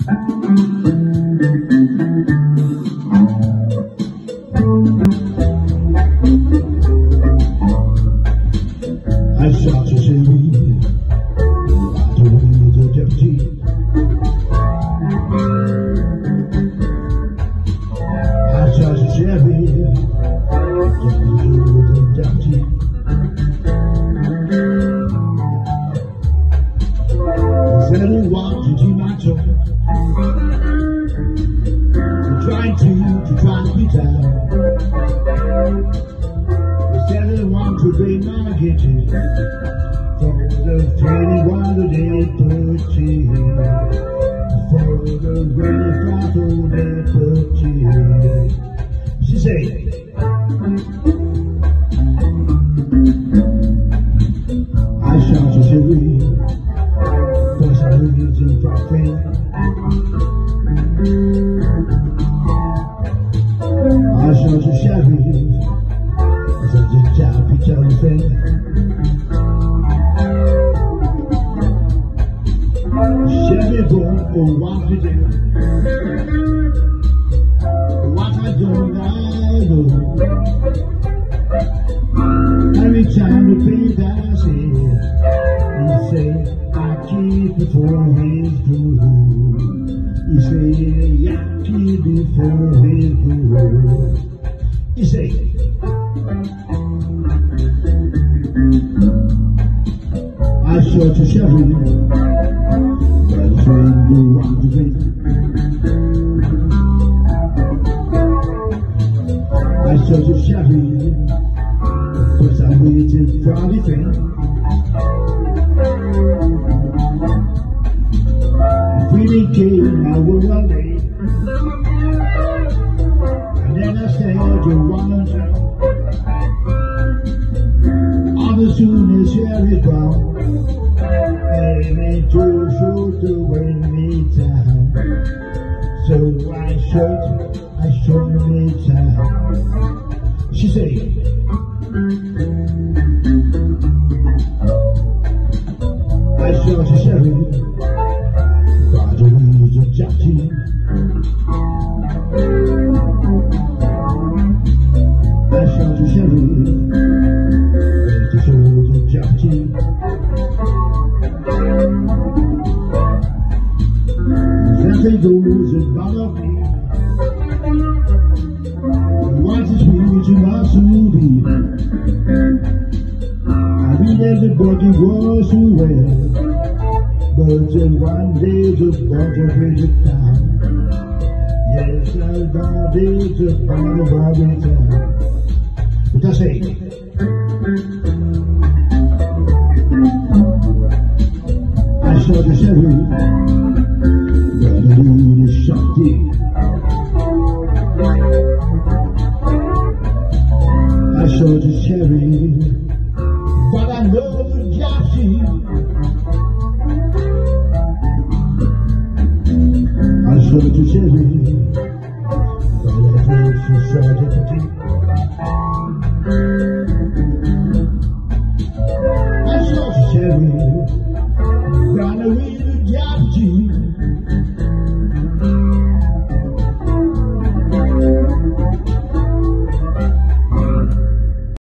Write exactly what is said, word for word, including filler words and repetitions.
I shot the sheriff, I told the deputy. I shot the sheriff, I told the deputy. He said he wanted to my toe, trying to, to try to be down. Said they want to be my kitchen for the twenty-one that they put in, for the really throttle they put in. She said, I shot the sheriff, cause I lived in Clapton. I shot the sheriff, such a choppy, choppy thing. Sheriff won't want to do what I don't know. Every time the pay I see, he say, I keep it for his food. He say, I keep it for his food. He say, I shot the sheriff, but his friend do want to drink. I shot the sheriff, but I waited for the thing. If he came, I would have late. And then I said, you want to know. As soon as sheriff found, they made too short to bring me down. So I shot, I shot me down. She said, I shot the sheriff, got to lose a jockey. I shot the sheriff, they goes in front of me. What is me to my soul? I mean everybody was so well, but then one day just bought a bridge down. Yes, everybody just bought a bridge down. But I say, I saw the sheriff, but I really shot it. I saw the sheriff,